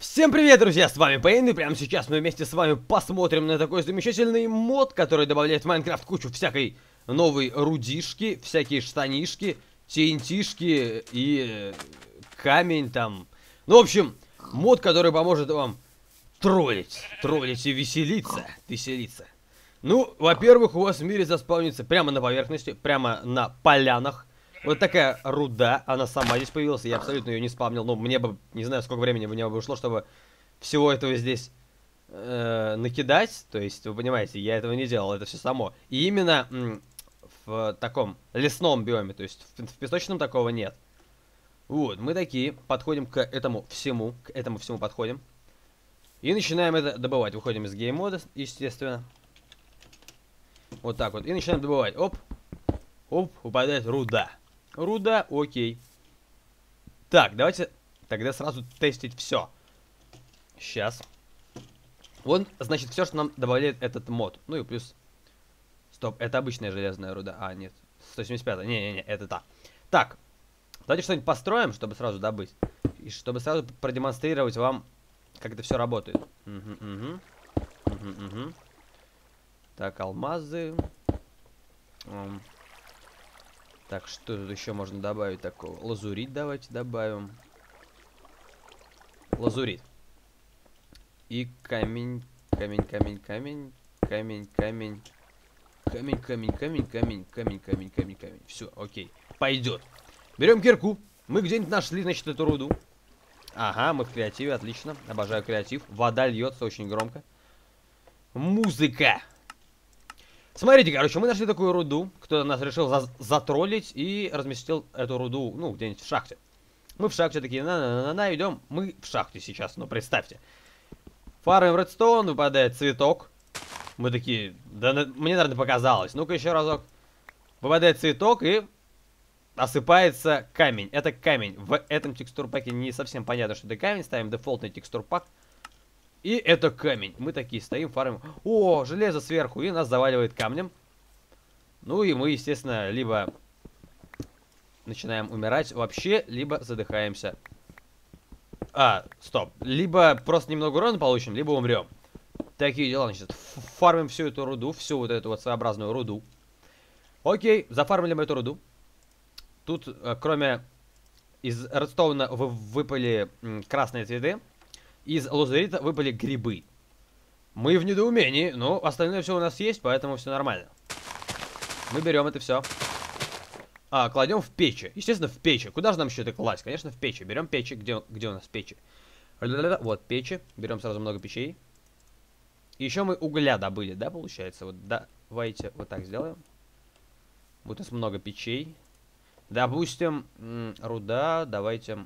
Всем привет, друзья, с вами Пейн, и прямо сейчас мы вместе с вами посмотрим на такой замечательный мод, который добавляет в Майнкрафт кучу всякой новой рудишки, всякие штанишки, TNT-шки и камень там. Ну, в общем, мод, который поможет вам троллить и веселиться. Ну, во-первых, у вас в мире заспаунится прямо на поверхности, прямо на полянах. Вот такая руда, она сама здесь появилась, я абсолютно ее не спамнил. Ну, мне бы, не знаю, сколько времени мне бы ушло, чтобы всего этого здесь накидать. То есть, вы понимаете, я этого не делал, это все само. И именно в таком лесном биоме, то есть в песочном такого нет. Вот, мы такие, подходим к этому всему подходим. И начинаем это добывать. Выходим из гейм-мода, естественно. Вот так вот. И начинаем добывать. Оп. Оп, выпадает руда. Руда, окей. Так, давайте тогда сразу тестить все. Сейчас. Вот, значит, все, что нам добавляет этот мод. Ну и плюс... Стоп, это обычная железная руда. А, нет. 175. Не-не-не, это та. Так. Давайте что-нибудь построим, чтобы сразу добыть. И чтобы сразу продемонстрировать вам, как это все работает. Так, алмазы. Так, что тут еще можно добавить такого? Лазурит давайте добавим. Лазурит. И камень. Камень. Все, окей. Пойдет. Берем кирку. Мы где-нибудь нашли, значит, эту руду. Ага, мы в креативе, отлично. Обожаю креатив. Вода льется очень громко. Музыка. Смотрите, короче, мы нашли такую руду. Кто-то нас решил затроллить и разместил эту руду, ну, где-нибудь в шахте. Мы в шахте такие, на-на-на-на, идем. Мы в шахте сейчас, ну, представьте. Фармим редстоун, выпадает цветок. Мы такие, да мне, наверное, показалось. Ну-ка еще разок. Выпадает цветок и осыпается камень. Это камень. В этом текстур-паке не совсем понятно, что это камень. Ставим дефолтный текстур-пак. И это камень. Мы такие стоим, фармим. О, железо сверху. И нас заваливает камнем. Ну и мы, естественно, либо начинаем умирать вообще, либо задыхаемся. А, стоп. Либо просто немного урона получим, либо умрем. Такие дела, значит. Фармим всю эту руду, всю вот эту вот своеобразную руду. Окей, зафармили мы эту руду. Тут, кроме из редстоуна выпали красные цветы. Из лазурита выпали грибы. Мы в недоумении, но остальное все у нас есть, поэтому все нормально. Мы берем это все. Кладем в печи. Естественно, в печи. Куда же нам еще это класть? Конечно, в печи. Берем печи. Где у нас печи? Вот печи. Берем сразу много печей. И еще мы угля добыли, да, получается? Вот давайте вот так сделаем. Вот у нас много печей. Допустим, руда, давайте...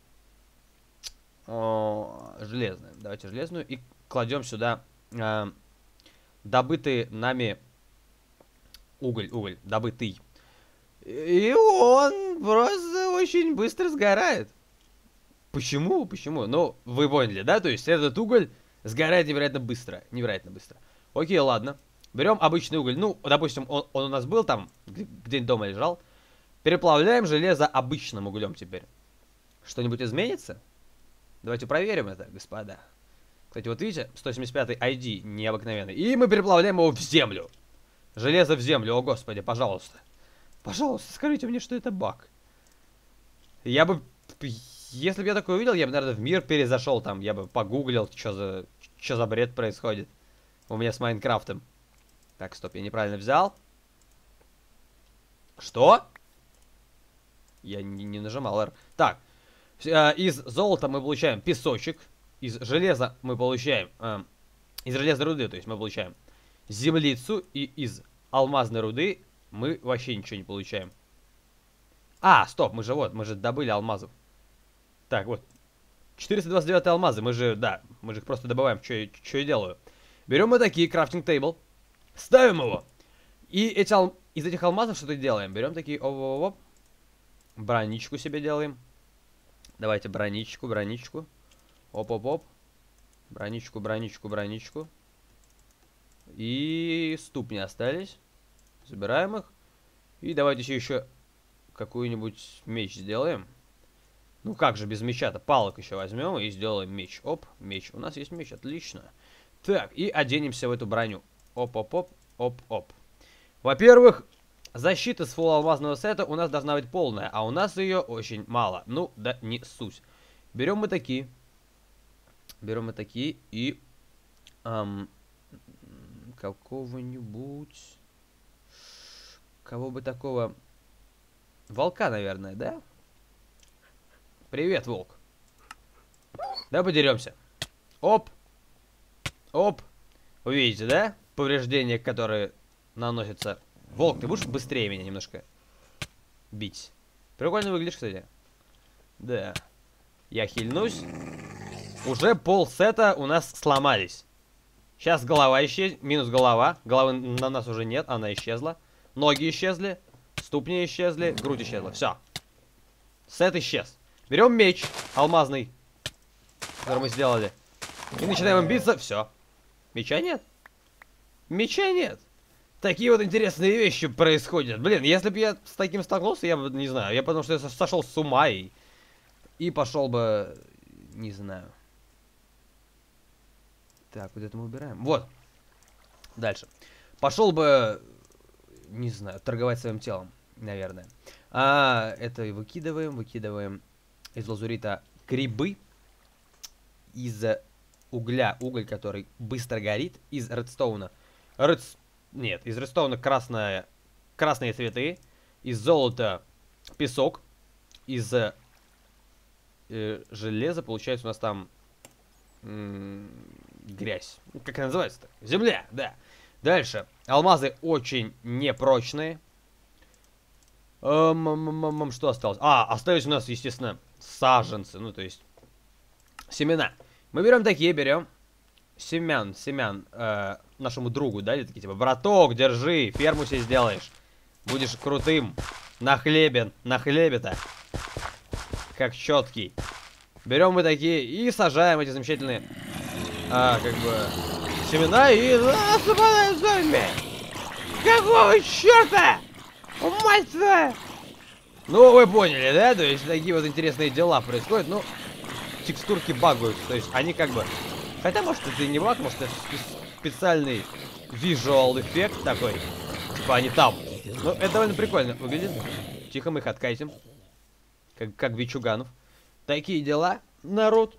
железную. Давайте железную. И кладем сюда добытый нами уголь. Добытый. И он просто очень быстро сгорает. Почему? Ну, вы поняли, да? То есть этот уголь сгорает невероятно быстро. Окей, ладно. Берем обычный уголь. Ну, допустим, он у нас был там, где-нибудь дома лежал. Переплавляем железо обычным углем теперь. Что-нибудь изменится? Давайте проверим это, господа. Кстати, вот видите, 175-й ID необыкновенный. И мы переплавляем его в землю. Железо в землю, о господи, пожалуйста. Пожалуйста, скажите мне, что это баг. Я бы... Если бы я такое увидел, я бы, наверное, в мир перезашел там. Я бы погуглил, что за бред происходит у меня с Майнкрафтом. Так, стоп, я неправильно взял. Что? Я не нажимал R. Так. Из золота мы получаем песочек. Из железа мы получаем... из железной руды, то есть мы получаем землицу. И из алмазной руды мы вообще ничего не получаем. Стоп, мы же добыли алмазов. Так, вот. 429 алмазы, мы же их просто добываем, что я делаю. Берем мы такие, крафтинг тейбл. Ставим его. И из этих алмазов что-то делаем. Берем такие, оп-оп-оп. Броничку себе делаем. Давайте броничку. Оп-оп-оп. Броничку. И ступни остались. Забираем их. И давайте еще какую-нибудь меч сделаем. Ну как же без меча-то? Палок еще возьмем и сделаем меч. Оп, меч. У нас есть меч, отлично. Так, и оденемся в эту броню. Оп-оп-оп, оп-оп. Во-первых, защита с фулл алмазного сета у нас должна быть полная, а у нас ее очень мало. Ну, да не суть. Берем мы такие. Берем мы такие и... какого-нибудь... Кого бы такого... Волка, наверное, да? Привет, волк. Давай подеремся. Оп. Оп. Вы видите, да? Повреждения, которые наносятся. Волк, ты будешь быстрее меня немножко бить? Прикольно выглядишь, кстати. Да. Я хильнусь. Уже пол сета у нас сломались. Сейчас голова исчезнет. Минус голова. Головы на нас уже нет, она исчезла. Ноги исчезли. Ступни исчезли. Грудь исчезла. Все. Сет исчез. Берем меч алмазный, который мы сделали. И начинаем им биться. Все. Меча нет. Меча нет. Такие вот интересные вещи происходят. Блин, если бы я с таким столкнулся, я бы, не знаю, я потому что я сошел с ума и пошел бы, не знаю. Так, вот это мы убираем. Вот. Дальше. Пошел бы, не знаю, торговать своим телом, наверное. Это выкидываем из лазурита грибы, из угля, уголь, который быстро горит, из редстоуна. Нет, из редстоуна красные цветы, из золота песок, из железа, получается, у нас там грязь. Как она называется-то? Земля, да. Дальше. Алмазы очень непрочные. Что осталось? Остались у нас, естественно, саженцы, ну, то есть семена. Мы берем семян, нашему другу, да, или такие, типа, браток, держи, ферму себе сделаешь. Будешь крутым, на хлебе-то, как четкий. Берем мы такие и сажаем эти замечательные, семена и... зомби! Какого черта? Мать твою! Ну, вы поняли, да? То есть, такие вот интересные дела происходят. Ну, текстурки багаются. То есть, они как бы... Хотя, может, это и не баг, может, это специальный visual эффект такой. Типа, они там. Ну, это довольно прикольно выглядит. Тихо, мы их откатим. Как Вичуганов. Такие дела, народ.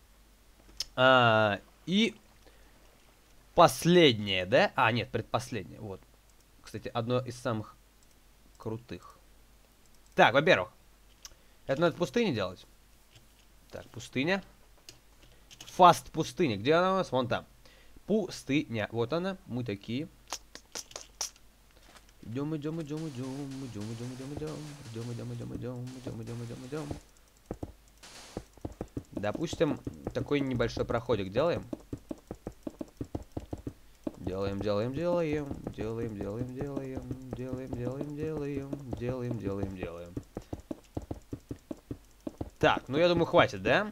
И... Последнее, да? Нет, предпоследнее. Вот. Кстати, одно из самых крутых. Так, во-первых, это надо в пустыне делать. Так, пустыня. Фаст пустыня. Где она у нас? Вон там. Пустыня. Вот она. Мы такие. Идем. Допустим, такой небольшой проходик делаем. Делаем. Так, ну я думаю, хватит, да?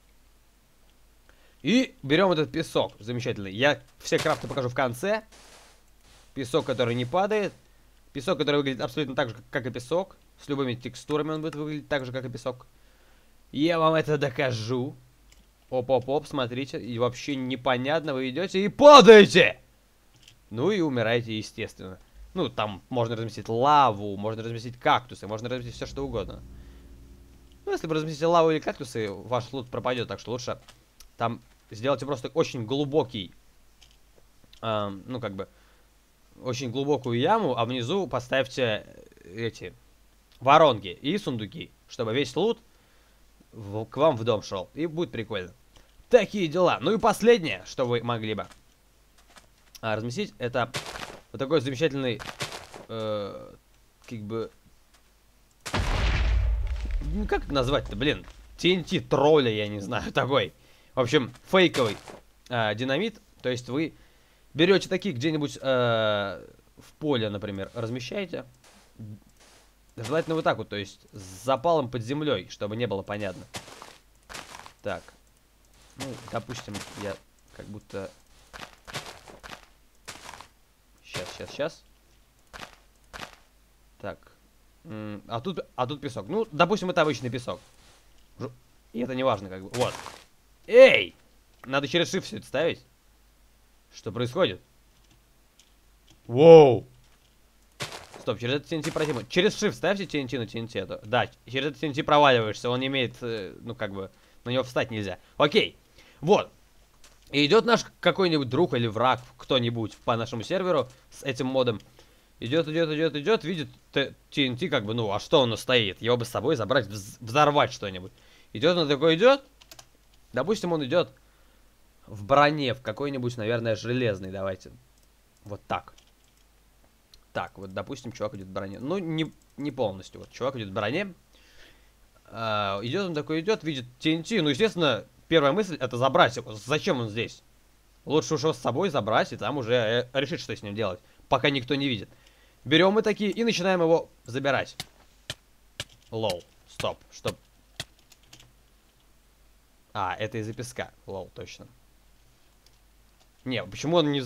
И берем этот песок замечательный. Я все крафты покажу в конце. Песок, который не падает. Песок, который выглядит абсолютно так же, как и песок. С любыми текстурами он будет выглядеть так же, как и песок. Я вам это докажу. Оп, смотрите. И вообще непонятно, вы идете и падаете! Ну и умираете, естественно. Ну, там можно разместить лаву, можно разместить кактусы, можно разместить все, что угодно. Ну, если вы разместите лаву или кактусы, ваш лут пропадет, так что лучше там сделайте просто очень глубокий, ну, как бы, очень глубокую яму, а внизу поставьте эти воронки и сундуки, чтобы весь лут к вам в дом шел. И будет прикольно. Такие дела. Ну и последнее, что вы могли бы разместить, это вот такой замечательный, как бы, ну как это назвать-то, блин, TNT тролля, я не знаю, такой. В общем, фейковый динамит. То есть вы берете такие где-нибудь в поле, например, размещаете. Желательно вот так вот, то есть с запалом под землей, чтобы не было понятно. Так. Ну, допустим, я как будто... Сейчас. Так. А тут песок. Ну, допустим, это обычный песок. И это не важно, как бы. Вот. Эй! Надо через shift все это ставить. Что происходит? Воу! Стоп, через это TNT пройти. Через shift ставьте TNT на TNT. Это... Да, через это TNT проваливаешься. Он имеет, ну как бы, на него встать нельзя. Окей. Вот. И идет наш какой-нибудь друг или враг, кто-нибудь по нашему серверу с этим модом. Идет, видит TNT, как бы, ну, а что он стоит? Его бы с собой забрать, взорвать что-нибудь. Идет, он такой идет. Допустим, он идет в броне, в какой-нибудь, наверное, железный. Давайте. Вот так. Так, вот, допустим, чувак идет в броне. Ну, не полностью. Вот, чувак идет в броне. Идет, он такой идет, видит TNT. Ну, естественно, первая мысль это забрать его. Зачем он здесь? Лучше уж его с собой забрать и там уже решить, что с ним делать. Пока никто не видит. Берем мы такие и начинаем его забирать. Лол. Стоп. Чтоб... А, это из-за песка. Лол, точно. Не, почему он не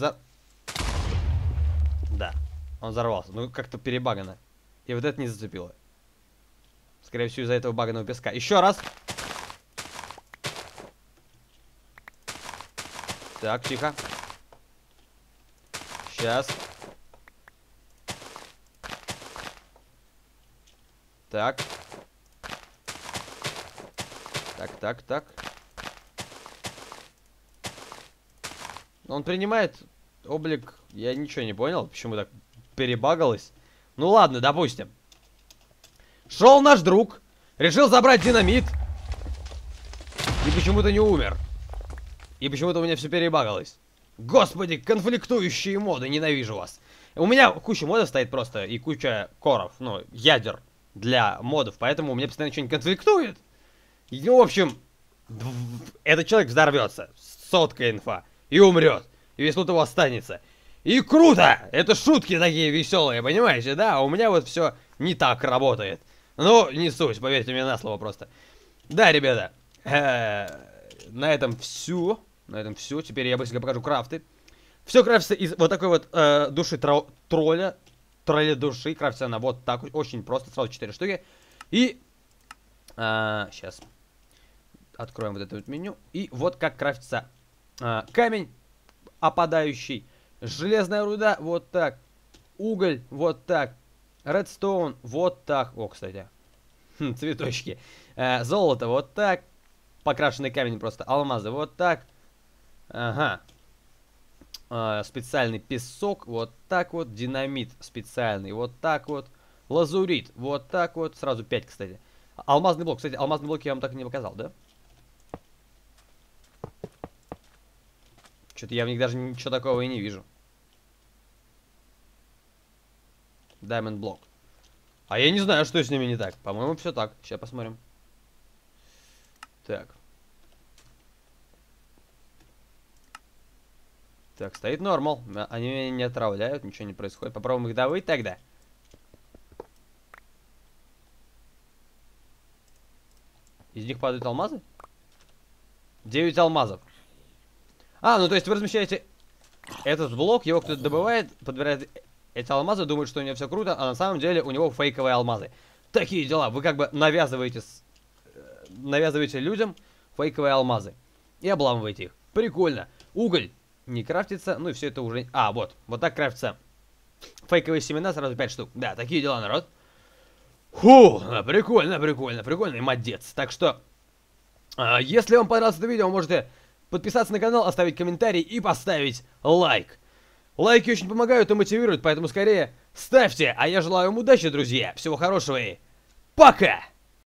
Да. Он взорвался. Ну, как-то перебагано. И вот это не зацепило. Скорее всего, из-за этого баганого песка. Еще раз. Так, тихо. Сейчас. Так. Так. Он принимает облик... Я ничего не понял, почему так перебагалось. Ну ладно, допустим. Шел наш друг, решил забрать динамит. И почему-то не умер. И почему-то у меня все перебагалось. Господи, конфликтующие моды, ненавижу вас. У меня куча модов стоит просто, и куча коров, ну, ядер для модов, поэтому у меня постоянно что-нибудь конфликтует. И, ну, в общем, этот человек взорвется, соткая инфа, и умрет, и весь лут его останется. И круто! Это шутки такие веселые, понимаете, да? А у меня вот все не так работает. Ну, не суть, поверьте мне на слово просто. Да, ребята, на этом все. Теперь я быстренько покажу крафты. Все крафтится из вот такой вот души тролля души. Крафтится она вот так, очень просто, сразу 4 штуки. И сейчас откроем вот это вот меню. И вот как крафтится камень опадающий, железная руда, вот так, уголь, вот так, редстоун, вот так. О, кстати, цветочки. Золото, вот так. Покрашенный камень просто, алмазы, вот так. Ага. Специальный песок, вот так вот. Динамит специальный, вот так вот. Лазурит, вот так вот. Сразу 5, кстати. Алмазный блок, кстати, алмазный блок я вам так и не показал, да? Что-то я в них даже ничего такого и не вижу. Diamond блок. А я не знаю, что с ними не так. По-моему, все так. Сейчас посмотрим. Так. Так, стоит нормал. Они меня не отравляют, ничего не происходит. Попробуем их добыть тогда. Из них падают алмазы? 9 алмазов. А, ну то есть вы размещаете этот блок, его кто-то добывает, подбирает эти алмазы, думает, что у него все круто, а на самом деле у него фейковые алмазы. Такие дела. Вы как бы навязываете людям фейковые алмазы и обламываете их. Прикольно. Уголь не крафтится, ну и все это уже... А, вот так крафтится фейковые семена, сразу 5 штук. Да, такие дела, народ. Фу, прикольный молодец. Так что, если вам понравилось это видео, можете подписаться на канал, оставить комментарий и поставить лайк. Лайки очень помогают и мотивируют, поэтому скорее ставьте. А я желаю вам удачи, друзья. Всего хорошего и пока!